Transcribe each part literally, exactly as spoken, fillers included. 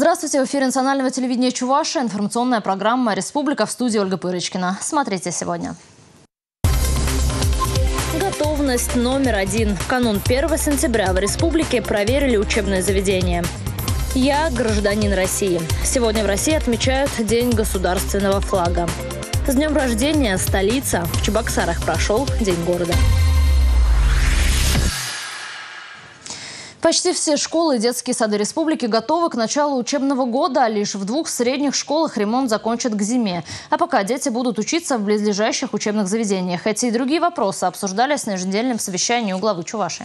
Здравствуйте! В эфире национального телевидения Чувашия. Информационная программа «Республика», в студии Ольга Пырочкина. Смотрите сегодня. Готовность номер один. В канун первого сентября в республике проверили учебные заведения. Я гражданин России. Сегодня в России отмечают День государственного флага. С днем рождения, столица! В Чебоксарах прошел День города. Почти все школы и детские сады республики готовы к началу учебного года. Лишь в двух средних школах ремонт закончат к зиме. А пока дети будут учиться в близлежащих учебных заведениях. Эти и другие вопросы обсуждались на еженедельном совещании у главы Чувашии.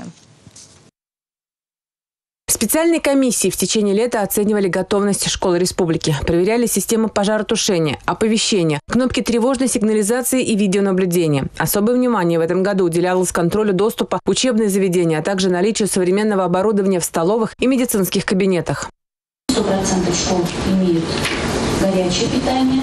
Специальные комиссии в течение лета оценивали готовность школ республики. Проверяли систему пожаротушения, оповещения, кнопки тревожной сигнализации и видеонаблюдения. Особое внимание в этом году уделялось контролю доступа в учебные заведения, а также наличию современного оборудования в столовых и медицинских кабинетах. сто процентов школ имеют горячее питание.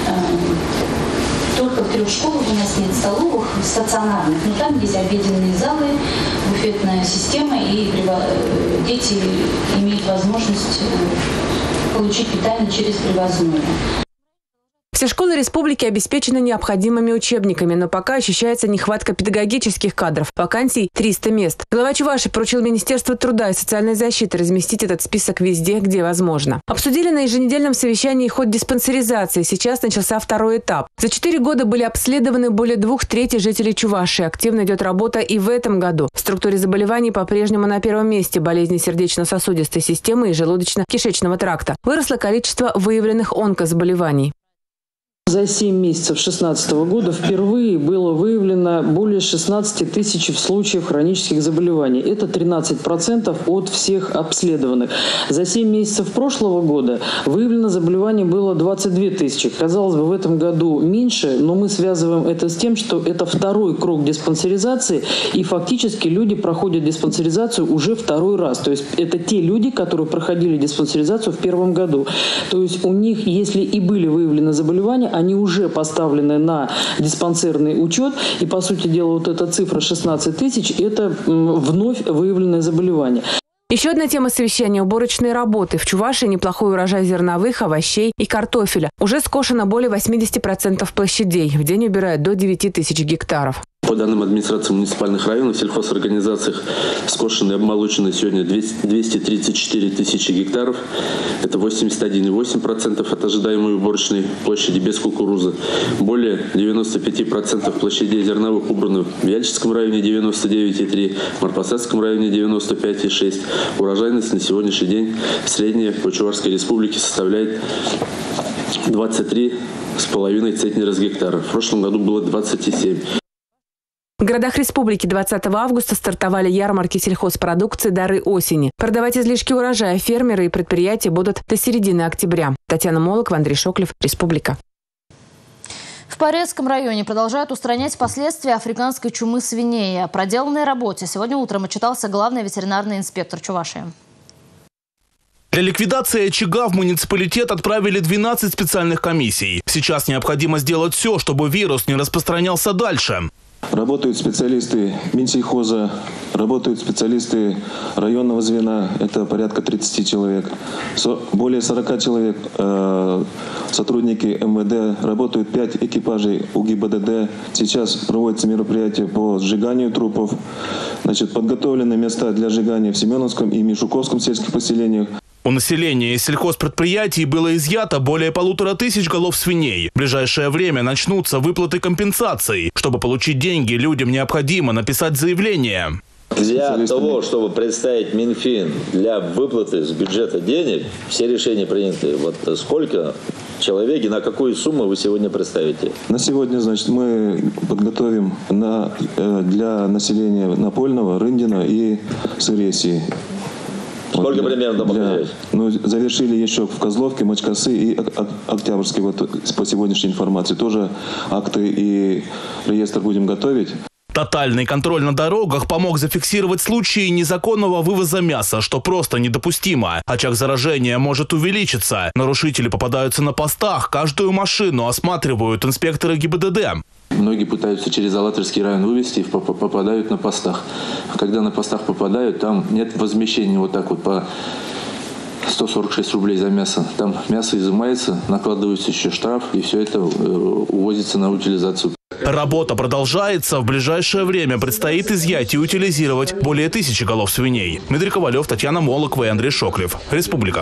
Только в трех школах у нас нет столовых стационарных, но там есть обеденные залы, буфетная система, и дети имеют возможность получить питание через привозное. Все школы республики обеспечены необходимыми учебниками, но пока ощущается нехватка педагогических кадров. Вакансий триста мест. Глава Чувашии поручил Министерству труда и социальной защиты разместить этот список везде, где возможно. Обсудили на еженедельном совещании ход диспансеризации. Сейчас начался второй этап. За четыре года были обследованы более двух третей жителей Чувашии. Активно идет работа и в этом году. В структуре заболеваний по-прежнему на первом месте болезни сердечно-сосудистой системы и желудочно-кишечного тракта. Выросло количество выявленных онкозаболеваний. За семь месяцев две тысячи шестнадцатого года впервые было выявлено более шестнадцати тысяч случаев хронических заболеваний. Это тринадцать процентов от всех обследованных. За семь месяцев прошлого года выявлено заболеваний было двадцать две тысячи. Казалось бы, в этом году меньше, но мы связываем это с тем, что это второй круг диспансеризации, и фактически люди проходят диспансеризацию уже второй раз. То есть это те люди, которые проходили диспансеризацию в первом году. То есть у них, если и были выявлены заболевания, они уже поставлены на диспансерный учет. И, по сути дела, вот эта цифра шестнадцать тысяч – это вновь выявленное заболевание. Еще одна тема совещания – уборочные работы. В Чувашии неплохой урожай зерновых, овощей и картофеля. Уже скошено более восьмидесяти процентов площадей. В день убирают до девяти тысяч гектаров. По данным администрации муниципальных районов, в сельхозорганизациях скошены и обмолочены сегодня двести тридцать четыре тысячи гектаров. Это восемьдесят один и восемь десятых процента от ожидаемой уборочной площади без кукурузы. Более девяноста пяти процентов площадей зерновых убраны в Вяльческом районе, девяносто девять и три десятых процента, в Марпасадском районе девяносто пять и шесть десятых процента. Урожайность на сегодняшний день средняя по Чувашской республике составляет двадцать три с половиной центнера с гектара. В прошлом году было двадцать семь. В городах республики двадцатого августа стартовали ярмарки сельхозпродукции «Дары осени». Продавать излишки урожая фермеры и предприятия будут до середины октября. Татьяна Молокова, Андрей Шоклев, Республика. В Порецком районе продолжают устранять последствия африканской чумы свиней. О проделанной работе сегодня утром отчитался главный ветеринарный инспектор Чувашии. Для ликвидации очага в муниципалитет отправили двенадцать специальных комиссий. Сейчас необходимо сделать все, чтобы вирус не распространялся дальше. Работают специалисты Минсельхоза, работают специалисты районного звена, это порядка тридцати человек. Более сорока человек э, сотрудники эм вэ дэ, работают пять экипажей у гэ и бэ дэ дэ. Сейчас проводятся мероприятия по сжиганию трупов. Значит, подготовлены места для сжигания в Семеновском и Мишуковском сельских поселениях. У населения из сельхозпредприятий было изъято более полутора тысяч голов свиней. В ближайшее время начнутся выплаты компенсаций. Чтобы получить деньги, людям необходимо написать заявление. Для того, чтобы представить Минфин для выплаты с бюджета денег, все решения приняты. Вот сколько человек и на какую сумму вы сегодня представите? На сегодня, значит, мы подготовим на, для населения Напольного, Рындина и Сыресии. Сколько вот, примерно для, ну, завершили еще в Козловке, Мачкасы и Октябрьской. Вот по сегодняшней информации тоже акты и реестр будем готовить. Тотальный контроль на дорогах помог зафиксировать случаи незаконного вывоза мяса, что просто недопустимо. Очаг заражения может увеличиться. Нарушители попадаются на постах. Каждую машину осматривают инспекторы гэ и бэ дэ дэ. Многие пытаются через Алатырский район вывести и попадают на постах. А когда на постах попадают, там нет возмещения вот так вот по сто сорок шесть рублей за мясо. Там мясо изымается, накладывается еще штраф, и все это увозится на утилизацию. Работа продолжается. В ближайшее время предстоит изъять и утилизировать более тысячи голов свиней. Дмитрий Ковалев, Татьяна Молокова и Андрей Шоклев. Республика.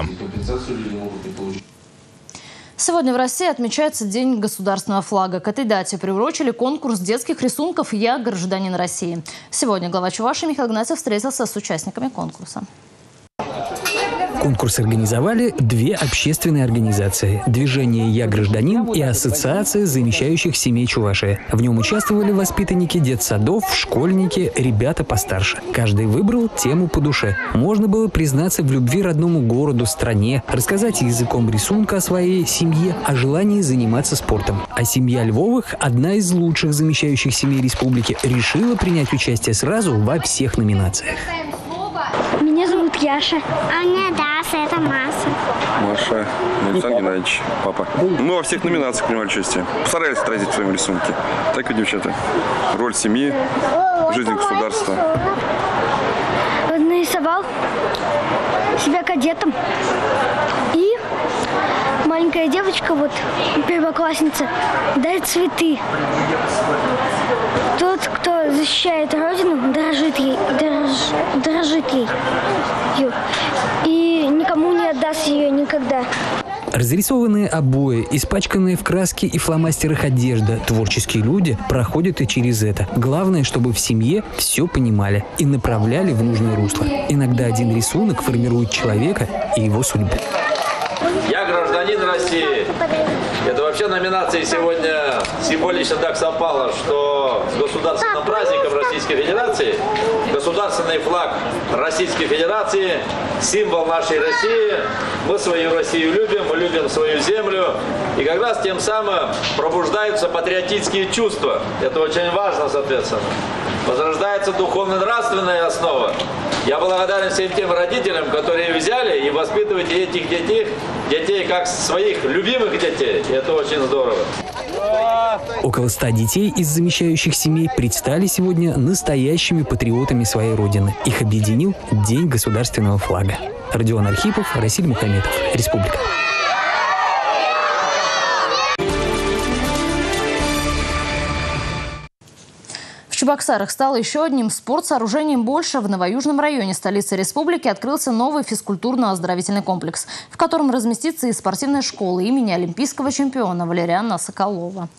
Сегодня в России отмечается День государственного флага. К этой дате приурочили конкурс детских рисунков «Я гражданин России». Сегодня глава Чувашии Михаил Гнатьев встретился с участниками конкурса. Конкурс организовали две общественные организации – Движение «Я гражданин» и Ассоциация замещающих семей Чувашии. В нем участвовали воспитанники детсадов, школьники, ребята постарше. Каждый выбрал тему по душе. Можно было признаться в любви родному городу, стране, рассказать языком рисунка о своей семье, о желании заниматься спортом. А семья Львовых, одна из лучших замещающих семей республики, решила принять участие сразу во всех номинациях. Меня зовут Яша. А меня Даса, это Маша. Маша, Александр Геннадьевич, папа. Мы во всех номинациях принимали участие. Постарались отразить в своем рисунке. Так и девчата. Роль семьи, жизнь государства. Нарисовал себя кадетом. И маленькая девочка, вот, первоклассница, дарит цветы. Тот, кто защищает Родину, дорожит ей, дорож, дорожит ей. И никому не отдаст ее никогда. Разрисованные обои, испачканные в краске и фломастерах одежда, творческие люди проходят и через это. Главное, чтобы в семье все понимали и направляли в нужное русло. Иногда один рисунок формирует человека и его судьбу. Я гражданин России. Это вообще номинация сегодня символично так совпало, что с государственным праздником Российской Федерации государственный флаг Российской Федерации, символ нашей России. Мы свою Россию любим, мы любим свою землю. И как раз тем самым пробуждаются патриотические чувства. Это очень важно, соответственно. Возрождается духовно-нравственная основа. Я благодарен всем тем родителям, которые взяли и воспитывают этих детей, детей как своих любимых детей. И это очень здорово. Около ста детей из замещающих семей предстали сегодня настоящими патриотами своей родины. Их объединил День государственного флага. Родион Архипов, Расиль Мухаметов. Республика. В Чебоксарах стало еще одним спортсооружением больше. В Новоюжном районе столицы республики открылся новый физкультурно-оздоровительный комплекс, в котором разместится и спортивная школа имени олимпийского чемпиона Валериана Соколова.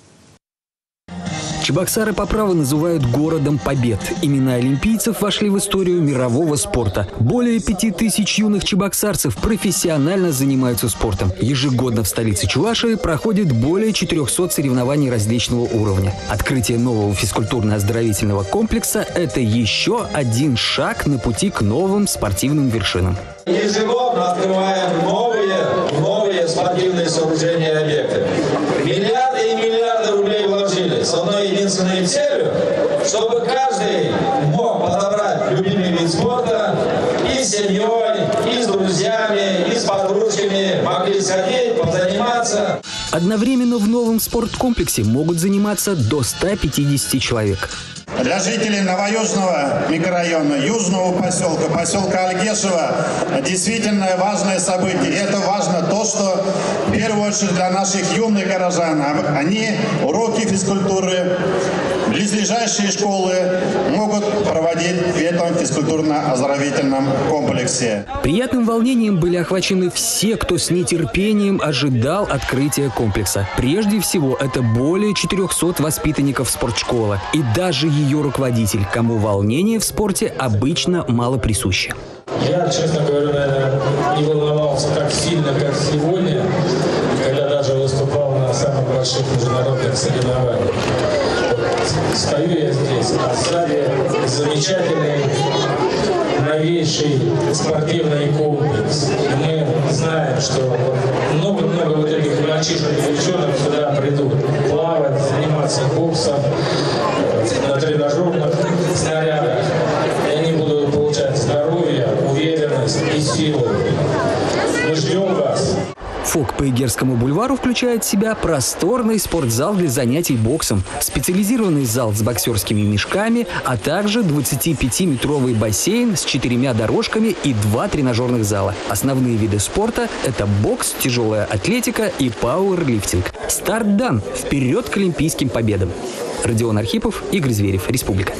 Чебоксары по праву называют городом побед. Имена олимпийцев вошли в историю мирового спорта. Более пяти тысяч юных чебоксарцев профессионально занимаются спортом. Ежегодно в столице Чувашии проходит более четырехсот соревнований различного уровня. Открытие нового физкультурно-оздоровительного комплекса – это еще один шаг на пути к новым спортивным вершинам. Ежегодно открываем новые, новые спортивные сооружения и объекты. Миллиарды и миллиарды рублей вложили с одной единственной целью, чтобы каждый мог подобрать любимый вид спорта и с семьей, и с друзьями, и с подружками могли сходить, позаниматься. Одновременно в новом спорткомплексе могут заниматься до ста пятидесяти человек. Для жителей Новоюжного микрорайона, южного поселка, поселка Альгешево действительно важное событие. И это важно то, что в первую очередь для наших юных горожан, они уроки физкультуры, близлежащие школы могут проводить в этом физкультурно-оздоровительном комплексе. Приятным волнением были охвачены все, кто с нетерпением ожидал открытия комплекса. Прежде всего, это более четырехсот воспитанников спортшколы и даже ее руководитель, кому волнение в спорте обычно мало присуще. Я, честно говоря, наверное, не волновался так сильно, как сегодня, когда даже выступал на самых больших международных соревнованиях. Стою я здесь, а сзади замечательный, новейший спортивный комплекс. И мы знаем, что много-много вот этих мальчишек и девчонок сюда придут плавать, заниматься боксом, на тренажерных снарядах. И они будут получать здоровье, уверенность и силу. Мы ждем вас. ФОК по Игерскому бульвару включает в себя просторный спортзал для занятий боксом, специализированный зал с боксерскими мешками, а также двадцатипятиметровый бассейн с четырьмя дорожками и два тренажерных зала. Основные виды спорта – это бокс, тяжелая атлетика и пауэрлифтинг. Старт дан! Вперед к олимпийским победам! Родион Архипов, Игорь Зверев, Республика.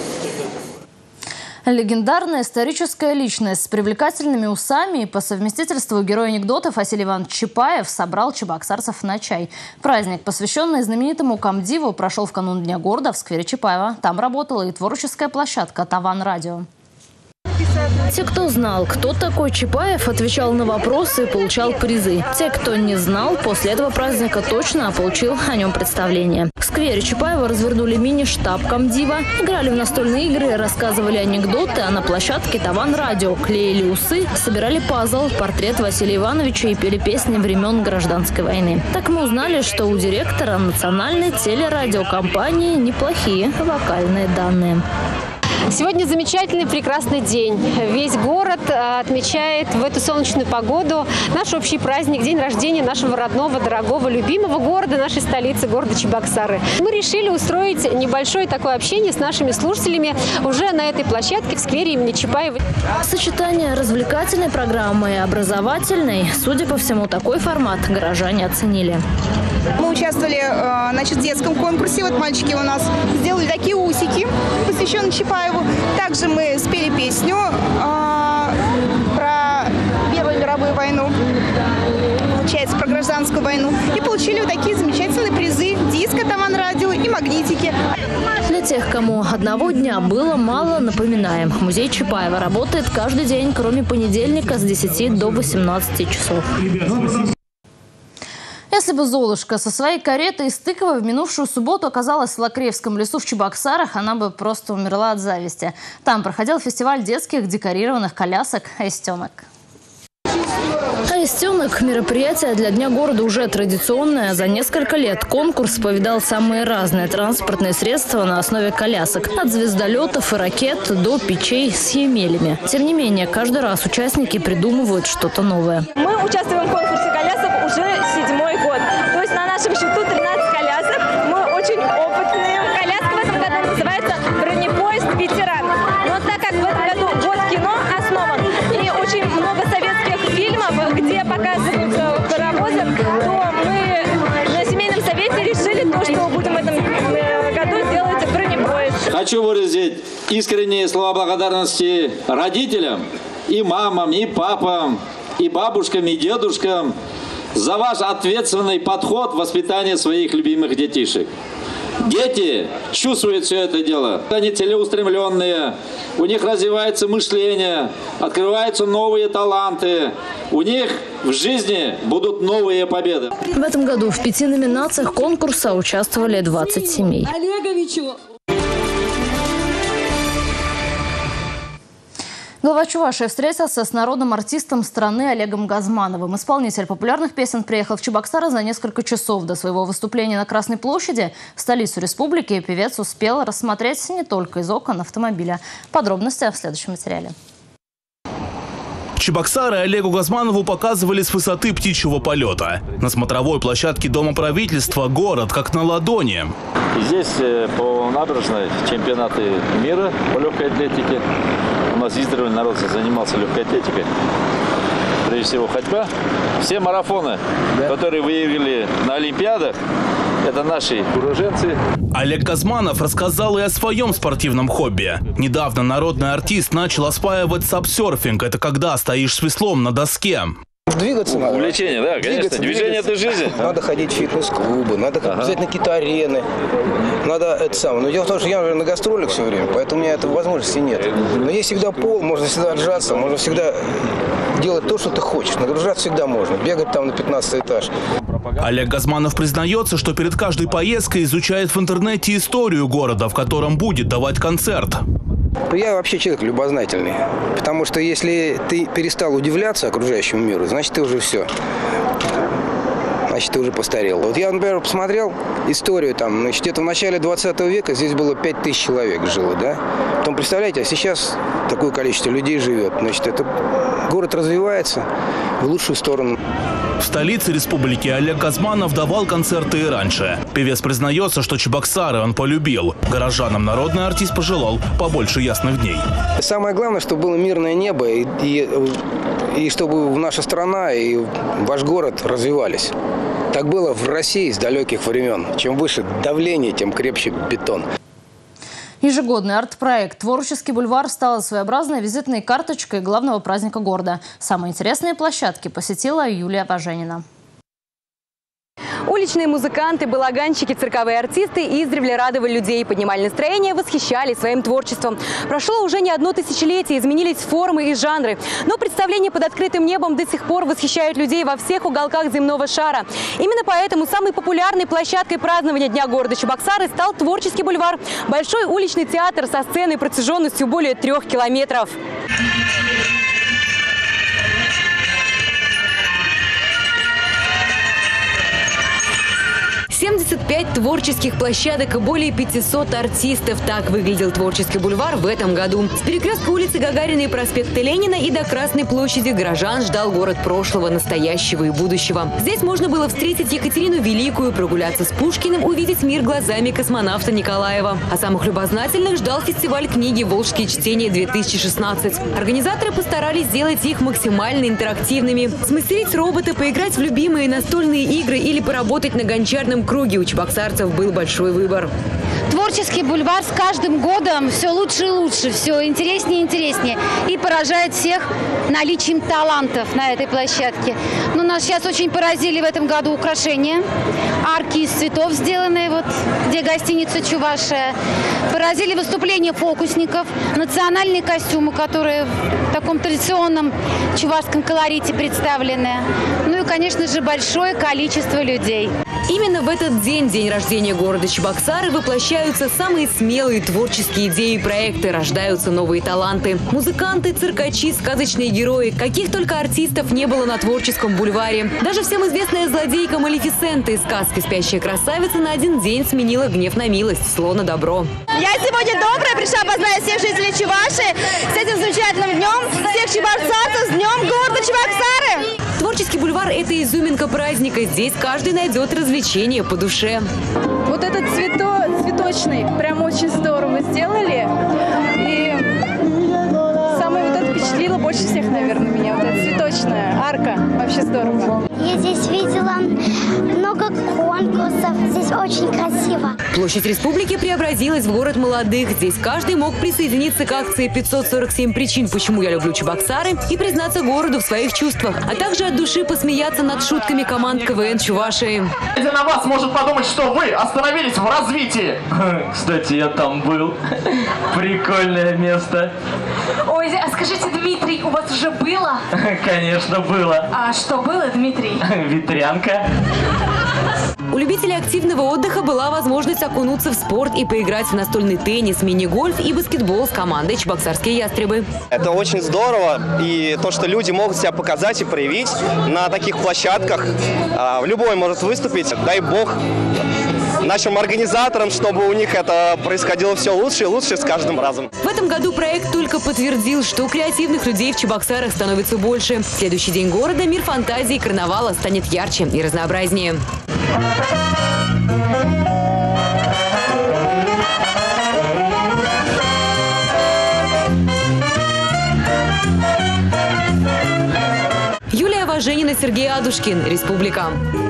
Легендарная историческая личность с привлекательными усами и по совместительству герой анекдотов Василий Иванович Чапаев собрал чебоксарцев на чай. Праздник, посвященный знаменитому комдиву, прошел в канун Дня города в сквере Чапаева. Там работала и творческая площадка «Таван Радио». Те, кто знал, кто такой Чапаев, отвечал на вопросы и получал призы. Те, кто не знал, после этого праздника точно получил о нем представление. В сквере Чапаева развернули мини-штаб комдива, играли в настольные игры, рассказывали анекдоты, а на площадке «Таван Радио» клеили усы, собирали пазл, портрет Василия Ивановича и пели песни времен Гражданской войны. Так мы узнали, что у директора национальной телерадиокомпании неплохие вокальные данные. Сегодня замечательный, прекрасный день. Весь город отмечает в эту солнечную погоду наш общий праздник, день рождения нашего родного, дорогого, любимого города, нашей столицы, города Чебоксары. Мы решили устроить небольшое такое общение с нашими слушателями уже на этой площадке в сквере имени Чапаева. Сочетание развлекательной программы и образовательной, судя по всему, такой формат горожане оценили. Мы участвовали значит, в детском конкурсе. Вот мальчики у нас сделали такие усики, посвященные Чапаеву. Также мы спели песню э, про Первую мировую войну, получается, про гражданскую войну. И получили вот такие замечательные призы: диско «Таван Радио» и магнитики. Для тех, кому одного дня было мало, напоминаем. Музей Чапаева работает каждый день, кроме понедельника с десяти до восемнадцати часов. Если бы Золушка со своей каретой из тыквы в минувшую субботу оказалась в Лакреевском лесу в Чебоксарах, она бы просто умерла от зависти. Там проходил фестиваль детских декорированных колясок «Аистенок». «Аистенок» – мероприятие для Дня города уже традиционное. За несколько лет конкурс повидал самые разные транспортные средства на основе колясок. От звездолетов и ракет до печей с емелями. Тем не менее, каждый раз участники придумывают что-то новое. Мы участвуем в конкурсе колясок уже седьмой год. То есть на нашем счету тринадцать колясок. Мы очень опытные. Коляска в этом году называется «Бронепоезд ветеран». Но так как в этом году год кино основан и очень много советских фильмов, где показываются паровозы, то мы на семейном совете решили то, что будем в этом году делать бронепоезд. Хочу выразить искренние слова благодарности родителям, и мамам, и папам, и бабушкам, и дедушкам за ваш ответственный подход в воспитании своих любимых детишек. Дети чувствуют все это дело. Они целеустремленные, у них развивается мышление, открываются новые таланты. У них в жизни будут новые победы. В этом году в пяти номинациях конкурса участвовали двадцать семей. Глава Чувашии встретился с народным артистом страны Олегом Газмановым. Исполнитель популярных песен приехал в Чебоксары за несколько часов до своего выступления на Красной площади. Столицу республики певец успел рассмотреть не только из окон автомобиля. Подробности в следующем материале. Чебоксары Олегу Газманову показывали с высоты птичьего полета. На смотровой площадке Дома правительства город как на ладони. Здесь по набережной чемпионаты мира по легкой атлетике. У нас издревле народ занимался легкой атлетикой. Прежде всего ходьба. Все марафоны, да, которые выиграли на Олимпиадах, это наши уроженцы. Олег Газманов рассказал и о своем спортивном хобби. Недавно народный артист начал осваивать сапсерфинг. Это когда стоишь с веслом на доске. Двигаться надо. Увлечение, да, конечно. Двигаться, Движение – это жизнь. Надо ходить в фитнес-клубы, надо ага. обязательно какие-то арены. Надо это самое. Но дело в том, что я на гастролях все время, поэтому у меня этой возможности нет. Но есть всегда пол, можно всегда отжаться, можно всегда делать то, что ты хочешь. Нагружаться всегда можно, бегать там на пятнадцатый этаж. Олег Газманов признается, что перед каждой поездкой изучает в интернете историю города, в котором будет давать концерт. Я вообще человек любознательный, потому что если ты перестал удивляться окружающему миру, значит, ты уже все. Значит, ты уже постарел. Вот я, например, посмотрел историю, там, значит, где-то в начале двадцатого века здесь было пять тысяч человек жило, да? Потом, представляете, а сейчас такое количество людей живет. Значит, это город развивается в лучшую сторону. В столице республики Олег Газманов давал концерты и раньше. Певец признается, что Чебоксары он полюбил. Горожанам народный артист пожелал побольше ясных дней. Самое главное, чтобы было мирное небо и, и, и чтобы наша страна и ваш город развивались. Так было в России с далеких времен. Чем выше давление, тем крепче бетон. Ежегодный арт-проект «Творческий бульвар» стал своеобразной визитной карточкой главного праздника города. Самые интересные площадки посетила Юлия Важенина. Уличные музыканты, балаганщики, цирковые артисты издревле радовали людей, поднимали настроение, восхищались своим творчеством. Прошло уже не одно тысячелетие, изменились формы и жанры. Но представления под открытым небом до сих пор восхищают людей во всех уголках земного шара. Именно поэтому самой популярной площадкой празднования Дня города Чебоксары стал Творческий бульвар. Большой уличный театр со сценой протяженностью более трех километров. семьдесят пять творческих площадок и более пятисот артистов. Так выглядел Творческий бульвар в этом году. С перекрестка улицы Гагарина и проспекта Ленина и до Красной площади горожан ждал город прошлого, настоящего и будущего. Здесь можно было встретить Екатерину Великую, прогуляться с Пушкиным, увидеть мир глазами космонавта Николаева. А самых любознательных ждал фестиваль книги «Волжские чтения-две тысячи шестнадцать». Организаторы постарались сделать их максимально интерактивными. Смастерить робота, поиграть в любимые настольные игры или поработать на гончарном круге у чебоксарцев был большой выбор. Творческий бульвар с каждым годом все лучше и лучше, все интереснее и интереснее. И поражает всех наличием талантов на этой площадке. Ну, нас сейчас очень поразили в этом году украшения. Арки из цветов сделанные, вот, где гостиница «Чувашия». Поразили выступления фокусников, национальные костюмы, которые в таком традиционном чувашском колорите представлены. Ну и, конечно же, большое количество людей. Именно в этот день, день рождения города Чебоксары, воплощаются самые смелые творческие идеи и проекты, рождаются новые таланты. Музыканты, циркачи, сказочные герои. Каких только артистов не было на Творческом бульваре. Даже всем известная злодейка Малефисента из сказки «Спящая красавица» на один день сменила гнев на милость, зло на добро. Я сегодня добрая, пришла поздравить всех жителей Чувашии с этим замечательным днем, всех чебоксарцев с днем города Чебоксары. Творческий бульвар – это изюминка праздника. Здесь каждый найдет развлечение по душе. Вот этот цвето, цветочный прям очень здорово сделали. И самое вот это впечатлило больше всех, наверное, меня. Вот эта цветочная арка. Вообще здорово. Я здесь видела много конкурсов. Здесь очень красиво. Площадь Республики преобразилась в город молодых. Здесь каждый мог присоединиться к акции пятьсот сорок семь причин, почему я люблю Чебоксары, и признаться городу в своих чувствах, а также от души посмеяться над шутками команд КВН Чувашии. Глядя на вас, может подумать, что вы остановились в развитии. Кстати, я там был. Прикольное место. Ой, а скажите, Дмитрий, у вас уже было? Конечно, было. А что было, Дмитрий? Ветрянка. У любителей активного отдыха была возможность окунуться в спорт и поиграть в настольный теннис, мини-гольф и баскетбол с командой «Чебоксарские ястребы». Это очень здорово. И то, что люди могут себя показать и проявить на таких площадках. Любой может выступить. Дай бог нашим организаторам, чтобы у них это происходило все лучше и лучше с каждым разом. В этом году проект только подтвердил, что креативных людей в Чебоксарах становится больше. В следующий день города мир фантазии и карнавала станет ярче и разнообразнее. Юлия Важенина, Сергей Адушкин, Республика.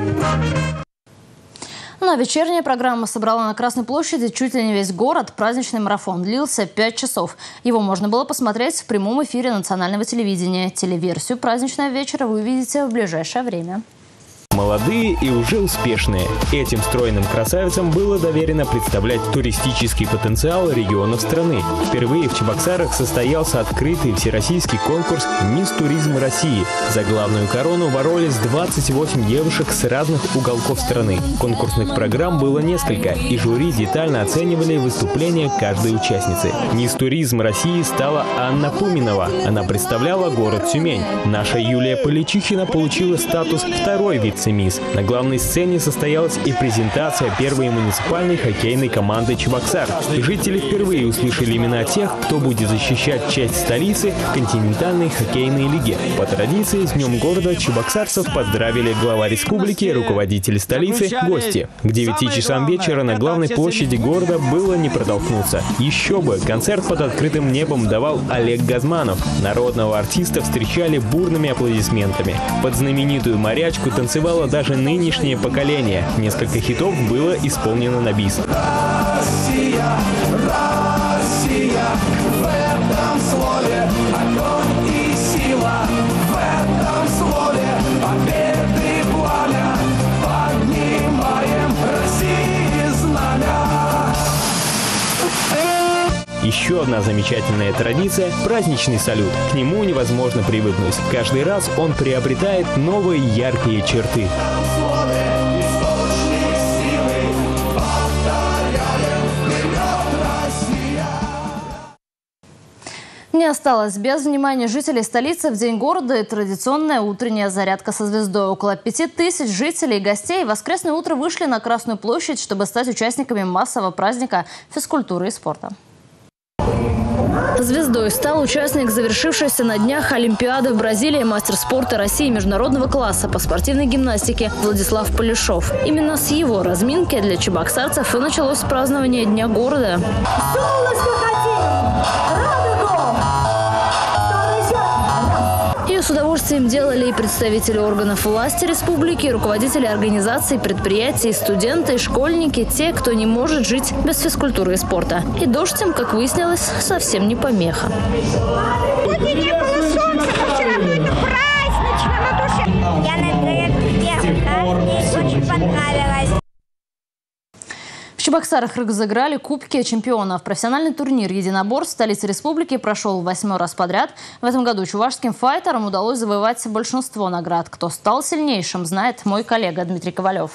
Ну а вечерняя программа собрала на Красной площади чуть ли не весь город. Праздничный марафон длился пять часов. Его можно было посмотреть в прямом эфире национального телевидения. Телеверсию праздничного вечера вы увидите в ближайшее время. Молодые и уже успешные. Этим стройным красавицам было доверено представлять туристический потенциал регионов страны. Впервые в Чебоксарах состоялся открытый всероссийский конкурс «Мисс Туризм России». За главную корону боролись двадцать восемь девушек с разных уголков страны. Конкурсных программ было несколько, и жюри детально оценивали выступления каждой участницы. «Мисс Туризм России» стала Анна Пуменова. Она представляла город Тюмень. Наша Юлия Поличихина получила статус второй вице МИС. На главной сцене состоялась и презентация первой муниципальной хоккейной команды «Чебоксар». Жители впервые услышали имена тех, кто будет защищать честь столицы в континентальной хоккейной лиге. По традиции, с Днем города чебоксарцев поздравили глава республики, руководители столицы, гости. К девяти часам вечера на главной площади города было не протолкнуться. Еще бы, концерт под открытым небом давал Олег Газманов. Народного артиста встречали бурными аплодисментами. Под знаменитую «Морячку» танцевало даже нынешнее поколение. Несколько хитов было исполнено на бис. Россия, Россия, в этом слове огонь и сила, в этом слове победы и пламя, поднимаем России знамя. Еще одна замечательная традиция – праздничный салют. К нему невозможно привыкнуть. Каждый раз он приобретает новые яркие черты. Не осталось без внимания жителей столицы в День города и традиционная утренняя зарядка со звездой. Около пяти тысяч жителей и гостей в воскресное утро вышли на Красную площадь, чтобы стать участниками массового праздника физкультуры и спорта. Звездой стал участник завершившейся на днях Олимпиады в Бразилии, мастер спорта России международного класса по спортивной гимнастике Владислав Полешов. Именно с его разминки для чебоксарцев и началось празднование Дня города. Ее с удовольствием делали и представители органов власти республики, и руководители организаций, предприятий, студенты, школьники, те, кто не может жить без физкультуры и спорта. И дождь им, как выяснилось, совсем не помеха. Сегодня не было солнца, но все равно это празднично на душе. Я на зарядке делала, мне очень понравилось. В Чебоксарах разыграли Кубки чемпионов. Профессиональный турнир единоборств в столице республики прошел восьмой раз подряд. В этом году чувашским файтерам удалось завоевать большинство наград. Кто стал сильнейшим, знает мой коллега Дмитрий Ковалев.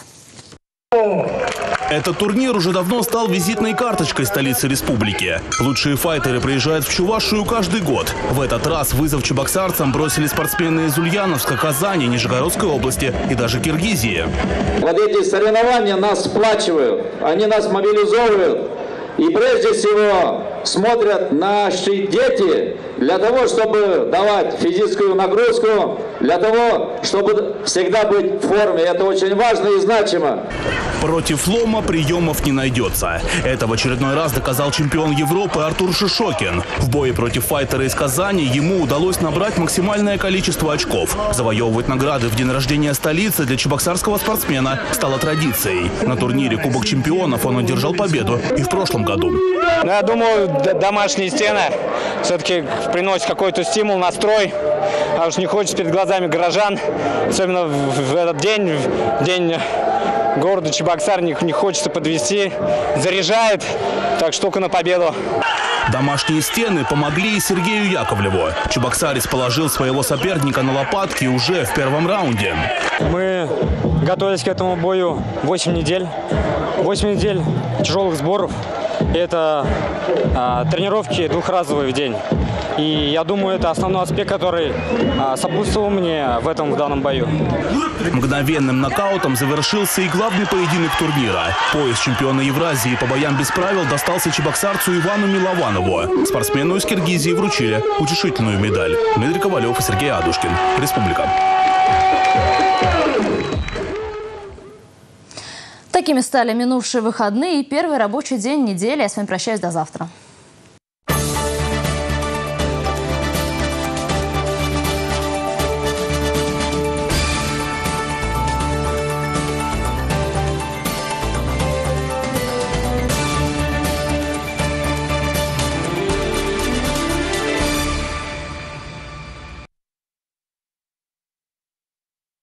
Этот турнир уже давно стал визитной карточкой столицы республики. Лучшие файтеры приезжают в Чувашию каждый год. В этот раз вызов чебоксарцам бросили спортсмены из Ульяновска, Казани, Нижегородской области и даже Киргизии. Вот эти соревнования нас сплачивают, они нас мобилизовывают. И прежде всего смотрят наши дети для того, чтобы давать физическую нагрузку, для того, чтобы всегда быть в форме. Это очень важно и значимо. Против лома приемов не найдется. Это в очередной раз доказал чемпион Европы Артур Шишокин. В бое против файтера из Казани ему удалось набрать максимальное количество очков. Завоевывать награды в день рождения столицы для чебоксарского спортсмена стало традицией. На турнире Кубок чемпионов он одержал победу и в прошлом году. Ну, я думаю, домашние стены все-таки приносят какой-то стимул, настрой. А уж не хочется перед глазами горожан, особенно в этот день, в день города Чебоксар, не, не хочется подвести, заряжает, так что только на победу. Домашние стены помогли и Сергею Яковлеву. Чебоксарец положил своего соперника на лопатки уже в первом раунде. Мы готовились к этому бою восемь недель. восемь недель тяжелых сборов. Это а, тренировки двухразовые в день. И я думаю, это основной аспект, который а, сопутствовал мне в этом в данном бою. Мгновенным нокаутом завершился и главный поединок турнира. Пояс чемпиона Евразии по боям без правил достался чебоксарцу Ивану Милованову. Спортсмену из Киргизии вручили утешительную медаль. Дмитрий Ковалев и Сергей Адушкин. Республика. Такими стали минувшие выходные и первый рабочий день недели. Я с вами прощаюсь до завтра.